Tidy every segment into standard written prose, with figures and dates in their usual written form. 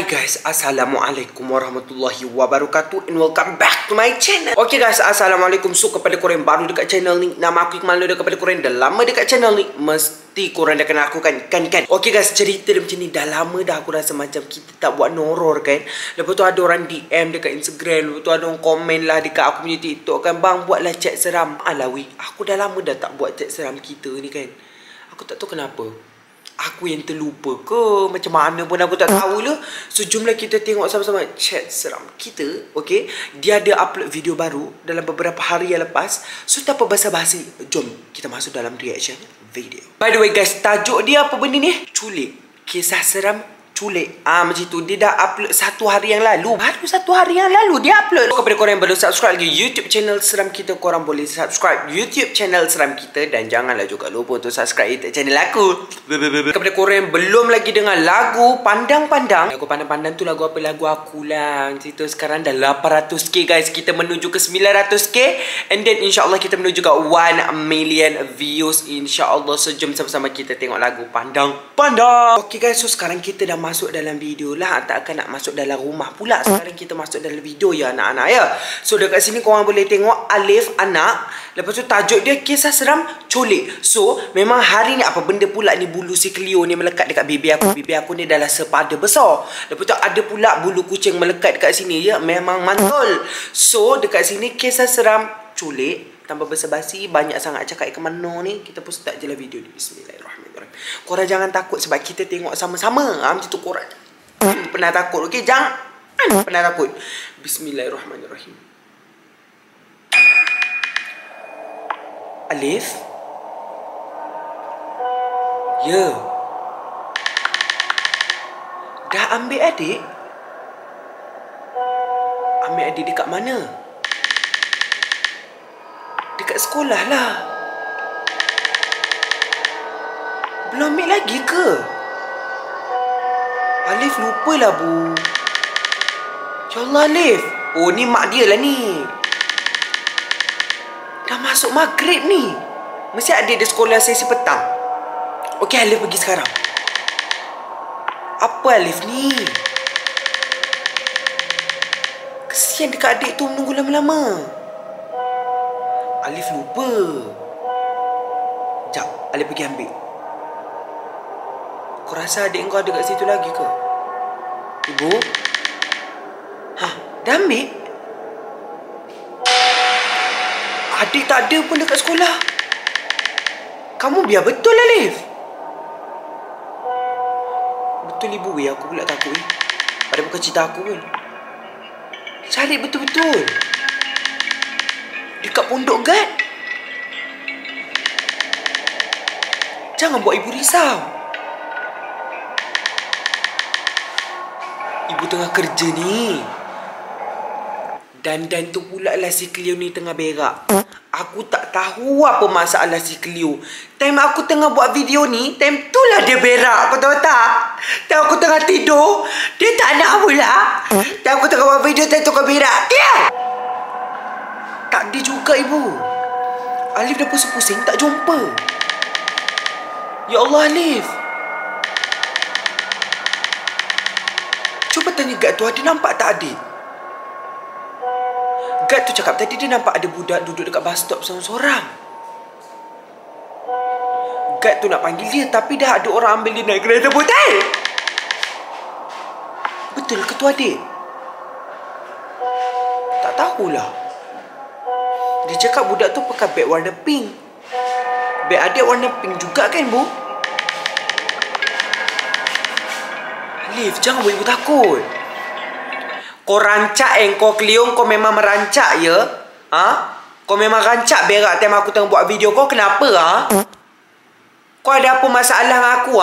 Hai guys, Assalamualaikum warahmatullahi wabarakatuh and welcome back to my channel. Okay guys, Assalamualaikum. So kepada korang baru dekat channel ni, nama aku Iqmal Nur. Kepada korang dah lama dekat channel ni, mesti korang dah kenal aku kan? Okay guys, cerita dia macam ni. Dah lama dah aku rasa macam kita tak buat noror kan. Lepas tu ada orang DM dekat Instagram. Lepas tu ada orang komen lah dekat aku punya TikTok kan, bang buatlah chat seram. Alawi, aku dah lama dah tak buat chat seram kita ni kan. Aku tak tahu kenapa. Aku yang terlupa ke macam mana pun aku tak tahu lah. So jomlah kita tengok sama-sama chat seram kita. Okay, dia ada upload video baru dalam beberapa hari yang lepas. So tanpa basa-basi, jom kita masuk dalam reaction video. By the way guys, tajuk dia apa benda ni? Culik. Kisah seram culik. Macam tu. Dia dah upload 1 hari yang lalu. Baru 1 hari yang lalu dia upload. So, kepada korang yang belum subscribe lagi YouTube channel seram kita, korang boleh subscribe YouTube channel seram kita. Dan janganlah juga lupa untuk subscribe YouTube channel aku. Kepada korang yang belum lagi dengar lagu Pandang-Pandang. Lagu Pandang-Pandang tu lagu apa? Lagu aku lah. Cerita sekarang dah 800k guys. Kita menuju ke 900k. And then insyaAllah kita menuju ke 1 million views, insyaAllah. So jom sama-sama kita tengok lagu Pandang-Pandang. Okay guys, so sekarang kita dah masuk dalam video lah. Takkan nak masuk dalam rumah pula. Sekarang kita masuk dalam video ya anak-anak ya. So dekat sini korang boleh tengok Alif anak. Lepas tu tajuk dia kisah seram culik. So memang hari ni apa benda pula ni, bulu si Cleo ni melekat dekat bibi aku. Bibi aku ni adalah sepada besar. Lepas tu ada pula bulu kucing melekat dekat sini ya. Memang mantul. So dekat sini kisah seram culik. Tanpa basa-basi, banyak sangat cakap ke mana ni. Kita pun start je lah video ni. Bismillahirrahmanirrahim. Korang jangan takut sebab kita tengok sama-sama. Macam tu korang pernah takut, okey? Jangan pernah takut. Bismillahirrahmanirrahim. Alif. Ya. Dah ambil adik? Ambil adik dekat mana? Dekat sekolah lah. Belum ambil lagi ke? Alif lupalah bu. Ya Allah Alif. Oh ni mak dia lah ni. Dah masuk maghrib ni. Mesti ada di sekolah sesi petang. Okey Alif pergi sekarang. Apa Alif ni? Kesian dekat adik tu menunggu lama-lama. Alif lupa. Sekejap, Alif pergi ambil. Kau rasa adik kau ada kat situ lagi ke? Ibu? Dah ambil? Adik tak ada pun dekat sekolah. Kamu biar betul Alif. Betul ibu weh, aku pula takut weh. Pada bukan cerita aku pun. Cari betul-betul. Dekat pondok Gad. Jangan buat ibu risau. Ibu tengah kerja ni. Dan tu pula lah si Cleo ni tengah berak. Aku tak tahu apa masalah si Cleo. Time aku tengah buat video ni, time tu lah dia berak. Kau tahu tak? Time aku tengah tidur, dia tak nak pula. Time aku tengah buat video, time tu kau berak. Dia! Tak ada juga ibu. Alif dah pusing-pusing tak jumpa. Ya Allah Alif. Cuba tanya Gad tu, ada nampak tak adik? Gad tu cakap tadi dia nampak ada budak duduk dekat bus stop seorang-seorang. Gad tu nak panggil dia tapi dah ada orang ambil dia naik kereta putih. Betul ke tu adik? Tak tahulah. Dia cakap budak tu pakai beg warna pink. Beg adik warna pink juga kan bu? Alif, jangan buat ibu takut. Kau rancak kau Cleo, kau memang merancak ya? Kau memang rancak berak time aku tengah buat video kau. Kenapa Kau ada apa masalah dengan aku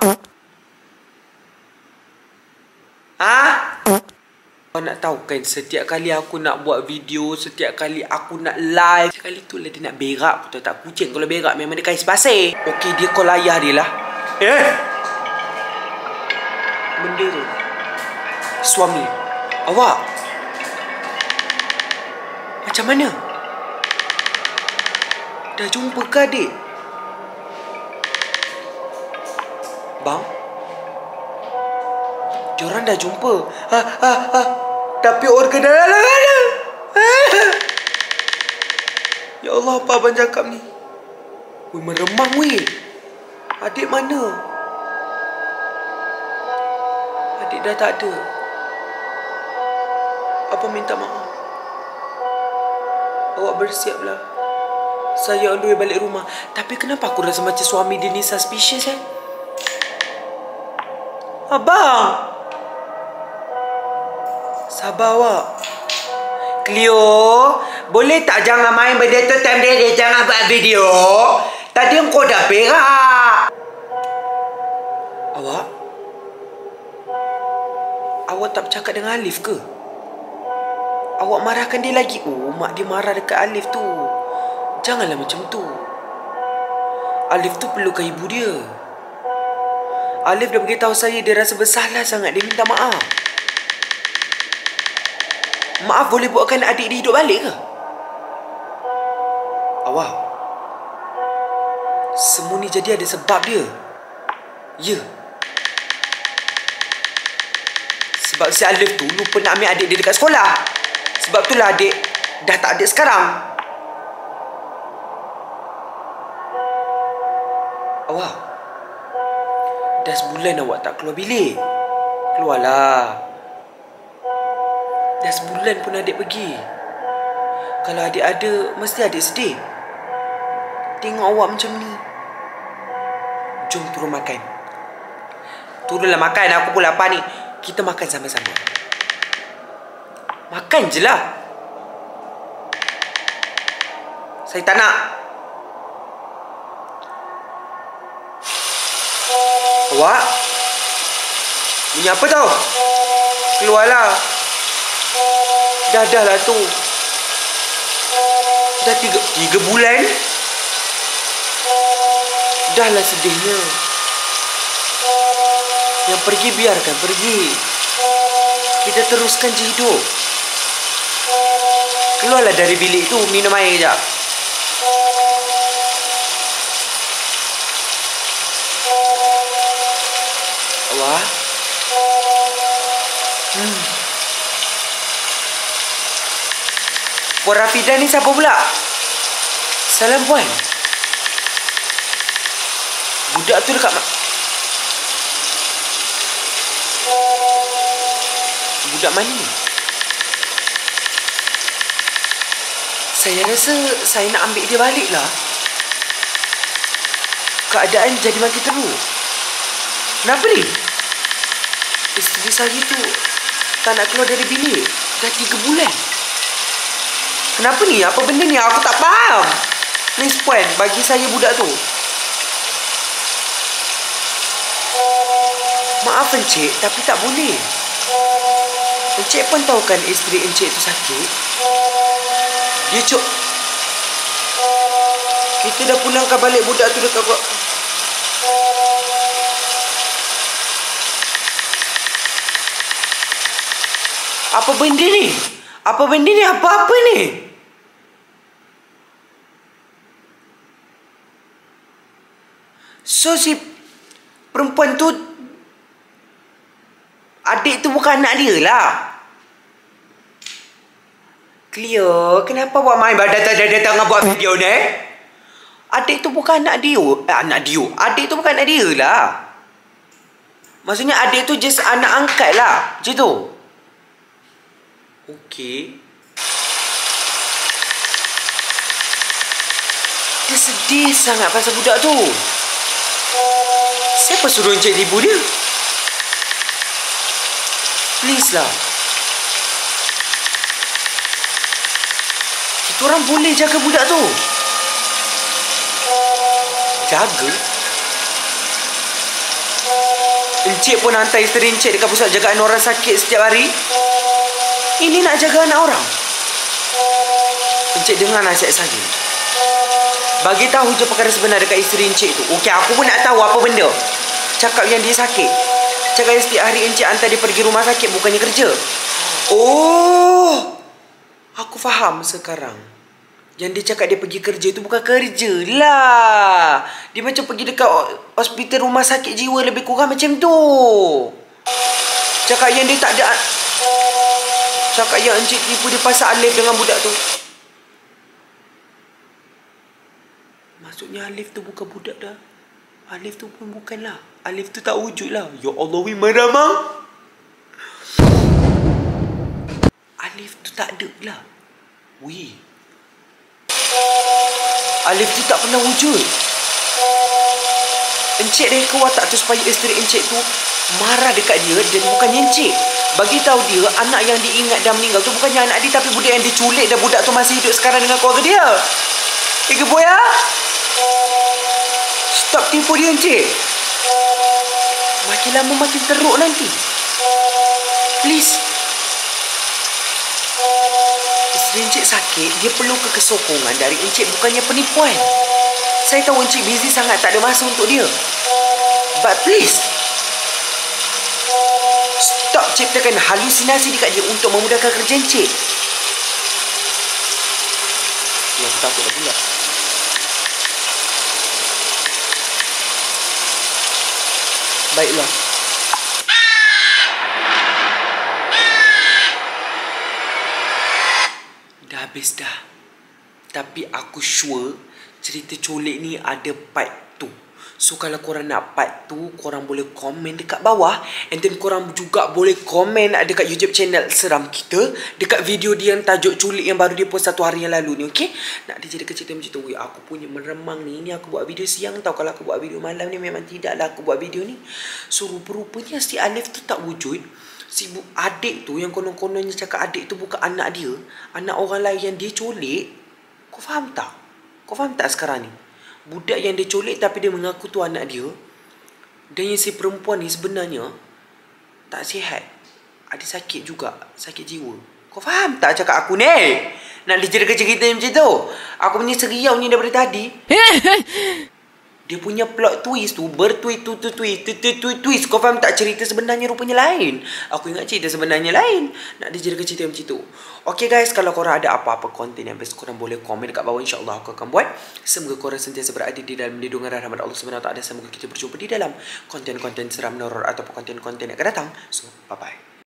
Kau nak tahu kan, setiap kali aku nak buat video, setiap kali aku nak live, sekali tu lah dia nak berak. Aku tahu tak, kucing kalau berak memang dia kais pasir. Okey, dia call ayah dia lah. Benda tu suami awak macam mana? Dah jumpa ke adik? Bang? Diorang dah jumpa. Tapi organ dalam ada. Ya Allah, apa abang cakap ni? Weh, meremang weh. Adik mana? Adik dah tak ada. Abang minta maaf. Awak bersiaplah. Saya on the way balik rumah. Tapi kenapa aku rasa macam suami dia ni suspicious Abang! Sabar awak. Cleo, boleh tak jangan main benda tu time dia jangan buat video. Tadi engkau dah berak. Awak? Awak tak bercakap dengan Alif ke? Awak marahkan dia lagi. Oh, mak dia marah dekat Alif tu. Janganlah macam tu. Alif tu perlukan ibu dia. Alif dah beritahu saya dia rasa bersalah sangat. Dia minta maaf. Maaf boleh buatkan adik dia hidup balik ke? Awak, semua ni jadi ada sebab dia. Ya. Sebab si Alif tu lupa nak ambil adik dia dekat sekolah. Sebab itulah adik dah tak ada sekarang. Awak, dah sebulan awak tak keluar bilik. Keluarlah. Dah sebulan pun adik pergi. Kalau adik ada, mesti adik sedih. Tengok awak macam ni. Jom turun makan. Turunlah makan, aku pun lapar ni. Kita makan sama-sama. Makan je lah. Saya tak nak. Awak? Bunyi apa tau? Keluarlah. Dah lah tu. Dah 3 bulan. Dah lah sedihnya. Yang pergi biarkan pergi. Kita teruskan je hidup. Keluarlah dari bilik tu. Minum air sekejap. Allah. Puan Rafidah ni siapa pula? Salam puan. Budak tu dekat budak mana ni? Saya rasa saya nak ambil dia balik lah. Keadaan jadi makin teruk. Kenapa ni? Isteri saya tu tak nak keluar dari bilik. Dah 3 bulan. Kenapa ni? Apa benda ni? Aku tak faham. Please puan, bagi saya budak tu. Maaf encik, tapi tak boleh. Encik pun tahu kan isteri encik tu sakit. Dia kita dah pulangkan balik budak tu dekat Apa benda ni? Apa benda ni? Apa-apa ni? So si perempuan tu, adik tu bukan anak dia lah. Cleo, kenapa buat main datang buat video ni? Adik tu bukan anak dia. Adik tu bukan anak dia lah. Maksudnya adik tu just anak angkat lah. Macam tu. Okey. Dia sedih sangat pasal budak tu. Siapa suruh encik ibu dia? Please lah. Kita orang boleh jaga budak tu. Jaga? Encik pun hantar isteri encik dekat pusat jagaan orang sakit setiap hari. Ini nak jaga anak orang. Encik dengar nasihat saya. Bagi tahu je perkara sebenar dekat isteri encik tu. Okey, aku pun nak tahu apa benda. Cakap yang dia sakit. Cakap yang setiap hari encik hantar dia pergi rumah sakit, bukannya kerja. Oh, aku faham sekarang. Yang dia cakap dia pergi kerja tu bukan kerja lah. Dia macam pergi dekat hospital rumah sakit jiwa, lebih kurang macam tu. Cakap yang dia tak ada. Cakap yang encik tipu dia pasal Alif dengan budak tu. Maksudnya Alif tu bukan budak dah. Alif tu pun bukanlah. Alif tu tak wujud lah. Ya Allah, weh marah mak. Alif tu tak ada lah. Weh. Alif tu tak pernah wujud. Encik reka watak tu supaya isteri encik tu marah dekat dia. Dan bukannya encik bagi tahu dia anak yang diingat dah meninggal tu bukannya anak dia, tapi budak yang diculik dan budak tu masih hidup sekarang dengan keluarga dia. Good boy ya. Stop tipu dia encik. Makin lama makin teruk nanti. Please. Isteri encik sakit, dia perlu kesokongan dari encik, bukannya penipuan. Saya tahu encik busy sangat, tak ada masa untuk dia. But please, stop ciptakan halusinasi dekat dia untuk memudahkan kerja encik. Ya, aku takut dah pula. Baiklah. Dah habis dah. Tapi aku sure cerita colik ni ada part tu. So kalau korang nak part tu, korang boleh komen dekat bawah. And then korang juga boleh komen dekat YouTube channel Seram Kita, dekat video dia yang tajuk culik yang baru dia post 1 hari yang lalu ni, okay? Nak dia jadi cerita macam tu. Aku punya meremang ni aku buat video siang tau. Kalau aku buat video malam ni memang tidaklah aku buat video ni. So rupa-rupanya si Alif tu tak wujud. Si adik tu yang konon-kononnya cakap adik tu bukan anak dia, anak orang lain yang dia colik. Kau faham tak? Kau faham tak sekarang ni? Budak yang dia colik tapi dia mengaku tu anak dia. Dan yang si perempuan ni sebenarnya tak sihat. Ada sakit juga, sakit jiwa. Kau faham tak cakap aku ni? Nak dicerita cerita macam tu? Aku punya seriau ni daripada tadi. Dia punya plot twist tu twist. Kau faham tak? Cerita sebenarnya rupanya lain. Aku ingat cerita sebenarnya lain. Nak cerita macam tu. Okay guys, kalau korang ada apa-apa konten yang best, korang boleh komen dekat bawah. InsyaAllah aku akan buat. Semoga korang sentiasa berada di dalam lindungan rahmat Allah SWT. Semoga kita berjumpa di dalam konten-konten seram, horror ataupun konten-konten yang akan datang. So, bye-bye.